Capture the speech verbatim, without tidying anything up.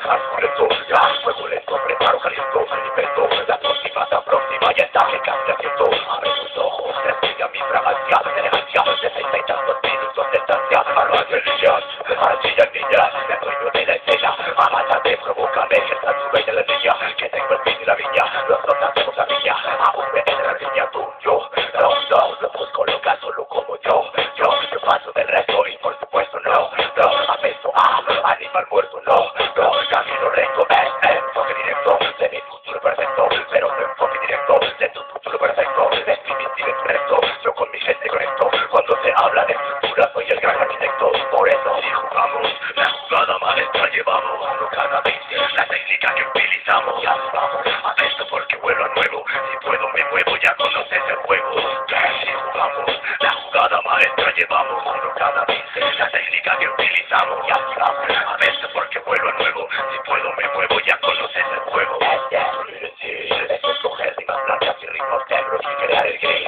Calculeto, ya, fuego lento, preparo, caliento, invento, la próxima, la próxima, ya está, que cambia siento, abre tus ojos, respira mi fragancia, elegancia, de sesenta y tantos minutos de estancia, arranquillas, arranquillas niñas, me dueño de la escena, agáchate, provócame, que está tu de la niña, que tengo el fin de la viña, los dos hacemos la viña, aún me queda la niña tuyo, no, no, no busco loca solo como yo, yo, yo paso del resto y por supuesto no, no, apesto a animal muerto, no, no, camino recto, eh, eh, enfoque directo, de mi futuro perfecto, pero no enfoque directo, de tu futuro perfecto, es mi misión recto, yo con mi gente conecto, cuando se habla de estructura soy el gran arquitecto, por eso si jugamos, la jugada maestra llevamos, uno cada vez, la técnica que utilizamos, ya vamos, apesto porque vuelo a nuevo, si puedo me muevo, ya conoces el juego, si jugamos, la jugada maestra llevamos, uno cada vez, la técnica que utilizamos, ya vamos, apesto porque vuelo a nuevo, si puedo me muevo, ya conoces el juego, es escoger rimas blancas y ritmos negros y crear el game.